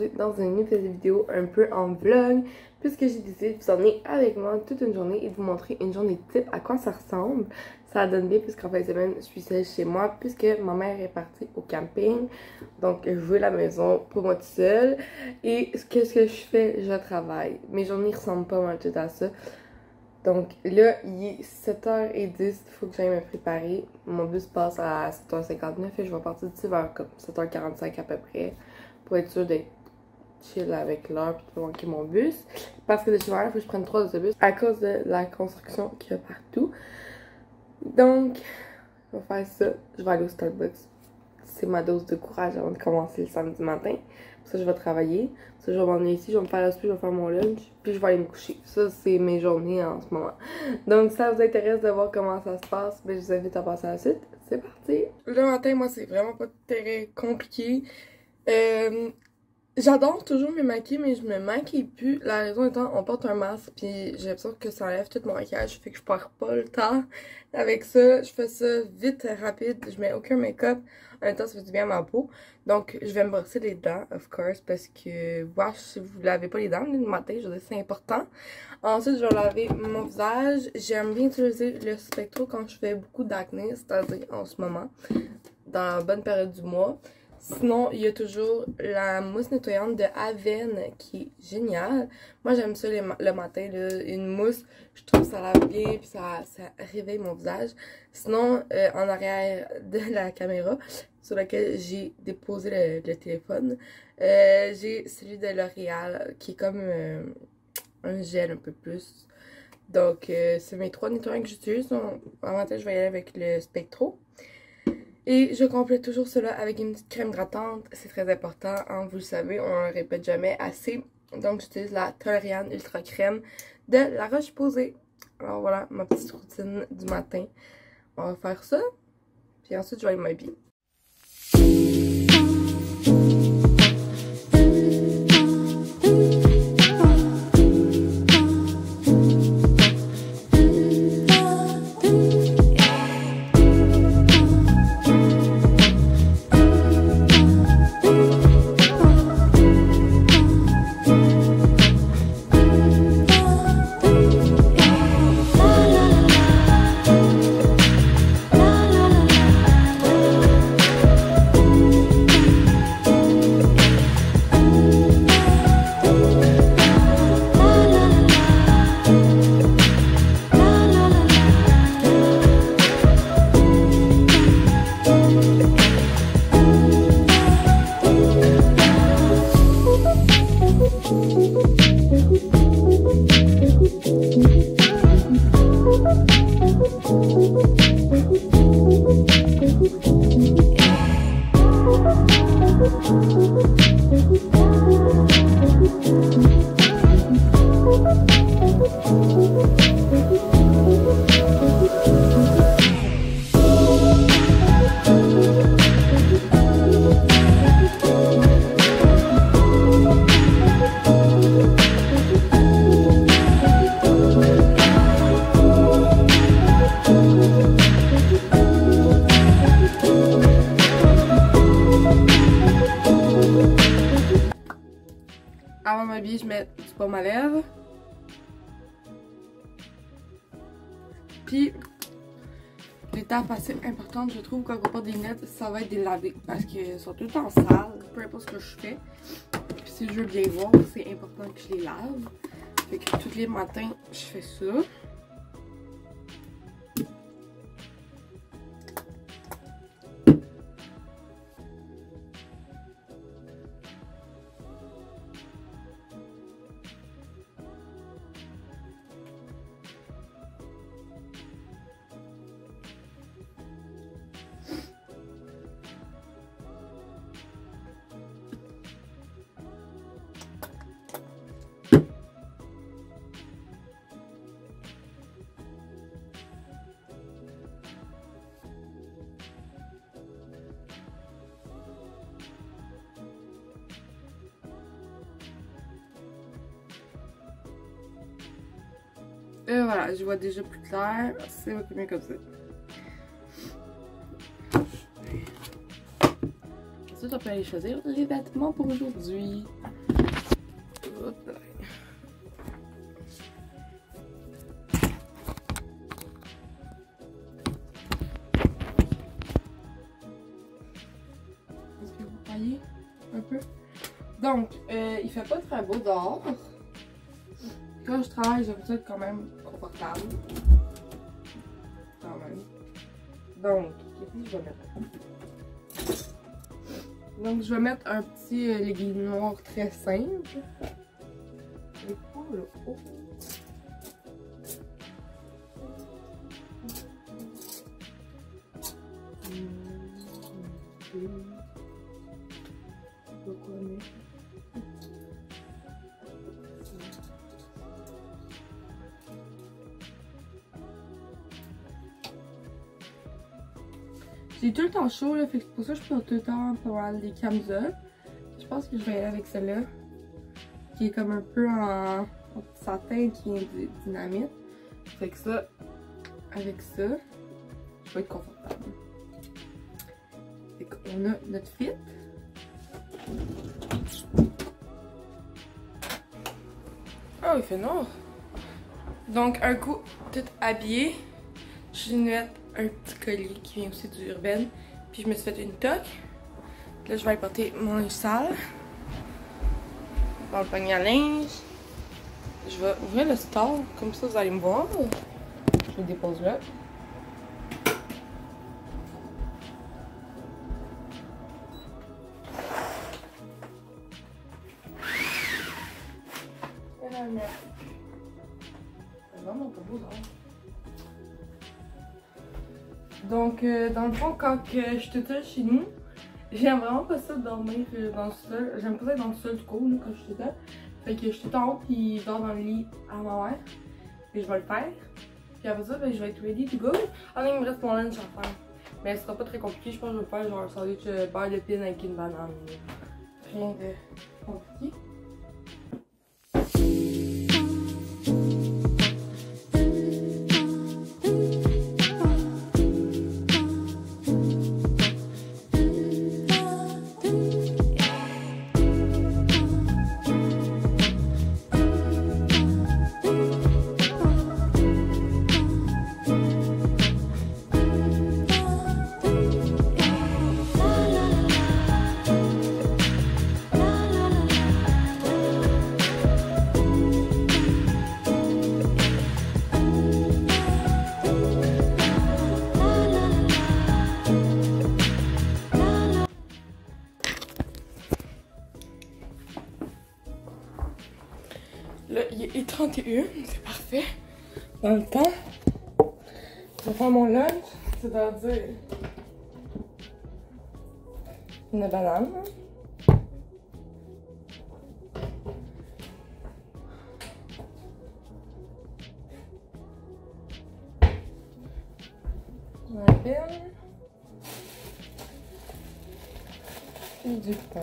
suite dans une nouvelle vidéo un peu en vlog, puisque j'ai décidé de vous emmener avec moi toute une journée et de vous montrer une journée type, à quoi ça ressemble. Ça donne bien puisqu'en fin de semaine, je suis seule chez moi puisque ma mère est partie au camping. Donc je veux la maison pour moi toute seule. Et qu'est-ce que je fais? Je travaille. Mes journées ressemblent pas mal tout à ça. Donc là, il est 7h10, il faut que j'aille me préparer. Mon bus passe à 7h59 et je vais partir d'ici vers comme 7h45 à peu près pour être sûre d'être chill avec l'heure et de pas manquer mon bus. Parce que de chez moi, il faut que je prenne 3 autobus à cause de la construction qu'il y a partout. Donc, je vais faire ça. Je vais aller au Starbucks. C'est ma dose de courage avant de commencer le samedi matin. Pour ça, je vais travailler. Pour ça, je vais m'emmener ici, je vais me faire je vais faire mon lunch, puis je vais aller me coucher. Ça, c'est mes journées en ce moment. Donc, si ça vous intéresse de voir comment ça se passe, ben, je vous invite à passer à la suite. C'est parti! Le matin, moi, c'est vraiment pas très compliqué. J'adore toujours me maquiller, mais je me maquille plus. La raison étant, on porte un masque, puis j'ai l'impression que ça enlève tout mon maquillage, fait que je perds pas le temps avec ça. Je fais ça vite, rapide, je mets aucun make-up. En même temps, ça fait du bien à ma peau. Donc, je vais me brosser les dents, of course, parce que, wesh, si vous lavez pas les dents le matin, je veux dire, c'est important. Ensuite, je vais laver mon visage. J'aime bien utiliser le Spectro quand je fais beaucoup d'acné, c'est-à-dire en ce moment, dans la bonne période du mois. Sinon, il y a toujours la mousse nettoyante de Avène qui est géniale. Moi, j'aime ça le matin, là, une mousse. Je trouve que ça lave bien puis ça réveille mon visage. Sinon, en arrière de la caméra, sur laquelle j'ai déposé le téléphone, j'ai celui de L'Oréal qui est comme un gel un peu plus. Donc, c'est mes 3 nettoyants que j'utilise. En matin, je vais y aller avec le Spectro. Et je complète toujours cela avec une petite crème hydratante. C'est très important, hein, vous le savez, on ne le répète jamais assez. Donc j'utilise la Toleriane Ultra Crème de La Roche-Posay. Alors voilà, ma petite routine du matin. On va faire ça. Puis ensuite, je vais aller m'habiller. Avant de m'habiller, je mets du baume à lèvres. Puis, l'étape assez importante, je trouve, quand on porte des lunettes, ça va être de les laver. Parce qu'elles sont tout le temps sales, peu importe ce que je fais. Puis si je veux bien voir, c'est important que je les lave. Fait que tous les matins, je fais ça. Voilà, je vois déjà plus clair. C'est beaucoup mieux comme ça. Ensuite, on peut aller choisir les vêtements pour aujourd'hui. Donc, il fait pas très beau dehors. Quand je travaille, j'aime ça être quand même confortable. Quand même. Donc, qu'est-ce que je vais mettre? Donc, je vais mettre un petit legging noir très simple. Et pour le haut. J'ai tout le temps chaud là, fait que pour ça je porte tout le temps pas mal des camisoles. Je pense que je vais aller avec celle-là, qui est comme un peu en satin qui est dynamite. Fait que ça, avec ça, je vais être confortable. Fait qu'on a notre fit. Oh, il fait noir! Donc, un coup, tout habillé, je viens de mettre un petit collier qui vient aussi du Urban. Puis je me suis fait une toque. Là, je vais aller porter mon linge sale dans le panier à linge. Je vais ouvrir le store, comme ça vous allez me voir. Je le dépose là. C'est vraiment pas beau, non? Donc, dans le fond, quand je suis toute seule chez nous, j'aime vraiment pas ça dormir dans le sol. J'aime pas ça dans le sol du coup, quand je suis toute seule. Fait que je suis tout en haut, puis je dors dans le lit à ma mère. Et je vais le faire. Puis après ça, ben, je vais être ready to go. Ah non, il me reste mon lunch à faire. Mais ce sera pas très compliqué. Je pense que je vais faire genre un sandwich beurre de pin avec une banane. Rien de compliqué. Là, il est 31, c'est parfait. Dans le temps, je vais faire mon lunch, c'est-à-dire une banane. Un pain. Et du pain.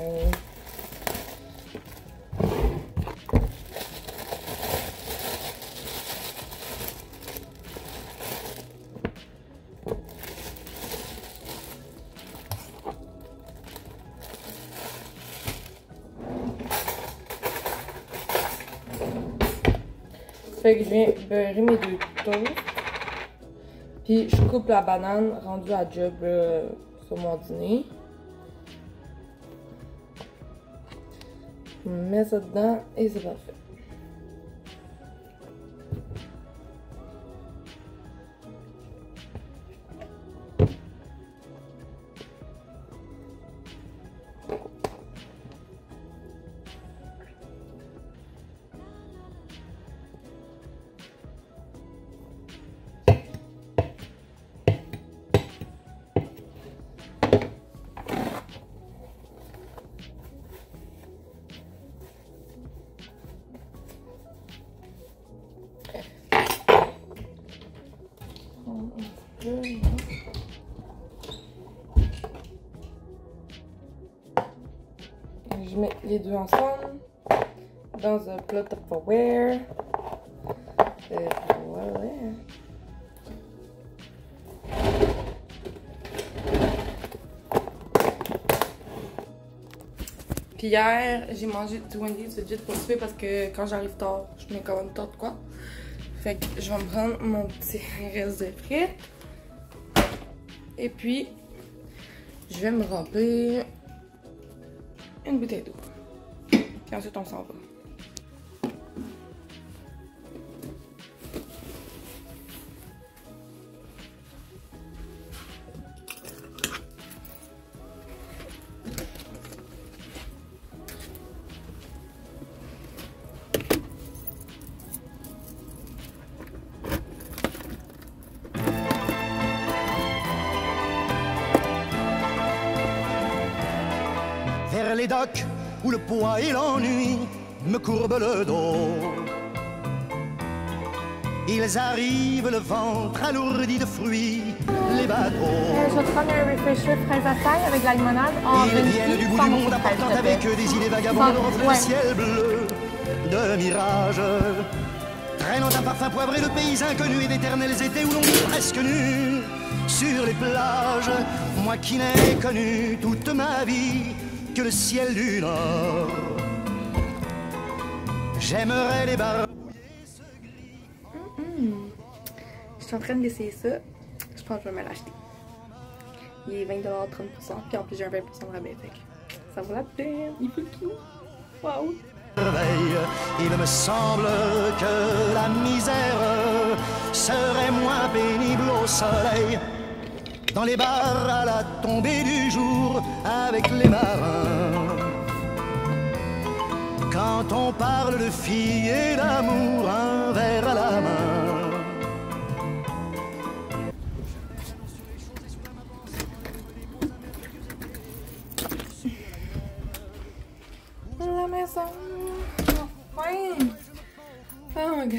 Fait que je viens beurrer mes 2 toasts. Puis je coupe la banane rendue à job sur mon dîner. Je mets ça dedans et c'est parfait. Je mets les deux ensemble dans un plat Tupperware. Voilà. Puis hier, j'ai mangé du Wendy's legit pour souper parce que quand j'arrive tard, je mets quand même tard de quoi. Fait que je vais me prendre mon petit reste de frites. Et puis, je vais me remplir une bouteille d'eau. Puis ensuite, on s'en va. Vers les docks où le poids et l'ennui me courbent le dos. Ils arrivent le ventre alourdi de fruits, les bateaux. Je vais te prendre un refresher fraise à taille avec la limonade en Ils viennent du bout du monde apportant avec eux des idées vagabondes, reflets le ciel bleu de mirage. Traînant un parfum poivré de pays inconnus et d'éternels étés où l'on vit presque nu sur les plages. Moi qui n'ai connu toute ma vie que le ciel du Nord. J'aimerais les barbouiller ce gris. Je suis en train d'essayer ça. Je pense que je vais me l'acheter. Il est 20$, 30$, puis en plus j'ai un 20% de rabais. Fait que ça vaut la peine. Il faut le coup. Waouh! Il me semble que la misère serait moins pénible au soleil. Dans les bars à la tombée du jour avec les marins. Quand on parle de filles et d'amour, un verre à la main. La maison. Enfin. Oh my god.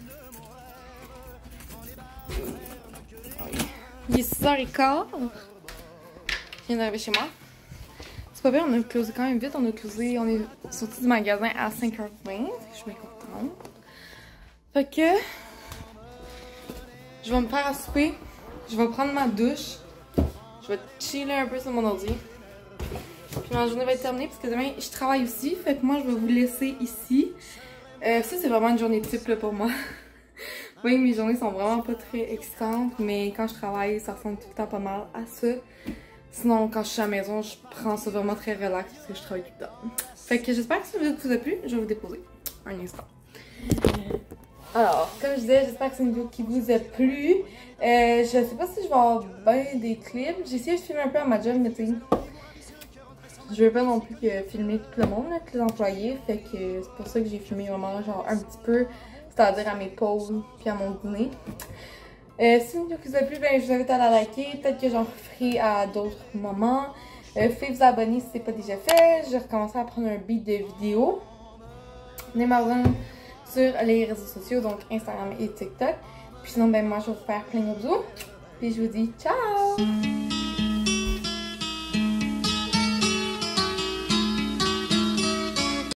Il est 6h15. Je viens d'arriver chez moi. C'est pas bien, on a closé quand même vite. On est sorti du magasin à 5h20. Je suis bien contente. Fait que je vais me faire à souper. Je vais prendre ma douche. Je vais chiller un peu sur mon ordi. Puis ma journée va être terminée parce que demain je travaille aussi. Fait que moi je vais vous laisser ici. Ça c'est vraiment une journée type là, pour moi. Oui, mes journées sont vraiment pas très excitantes, mais quand je travaille, ça ressemble tout le temps pas mal à ça. Sinon, quand je suis à la maison, je prends ça vraiment très relax parce que je travaille tout le temps. Fait que j'espère que cette vidéo vous a plu. Je vais vous déposer un instant. Alors, comme je disais, j'espère que c'est une vidéo qui vous a plu. Je sais pas si je vais avoir bien des clips. J'ai essayé de filmer un peu à ma job, mais tu sais, je veux pas non plus filmer tout le monde, là, tous les employés. Fait que c'est pour ça que j'ai filmé vraiment genre un petit peu. C'est-à-dire à mes pauses puis à mon dîner. Si une vidéo vous a plu, ben, je vous invite à la liker. Peut-être que j'en ferai à d'autres moments. Faites vous abonner si ce n'est pas déjà fait. J'ai recommencé à prendre un beat de vidéo. Venez me rejoindre sur les réseaux sociaux, donc Instagram et TikTok. Puis sinon, ben, moi, je vais vous faire plein de bisous. Puis je vous dis ciao!